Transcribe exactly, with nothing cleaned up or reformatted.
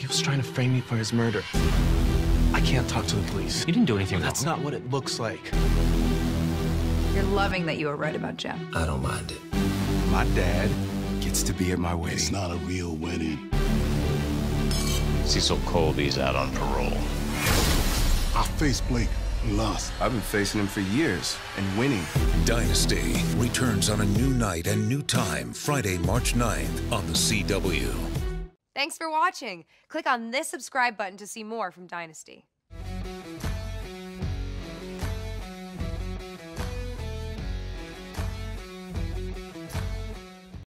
was trying to frame me for his murder. I can't talk to the police. You didn't do anything wrong. That's not what it looks like. You're loving that you were right about Jim. I don't mind it. My dad gets to be at my wedding. It's not a real wedding. Cecil Colby's out on parole. I faced Blake and lost. I've been facing him for years and winning. Dynasty returns on a new night and new time, Friday, March ninth on the C W. Thanks for watching. Click on this subscribe button to see more from Dynasty.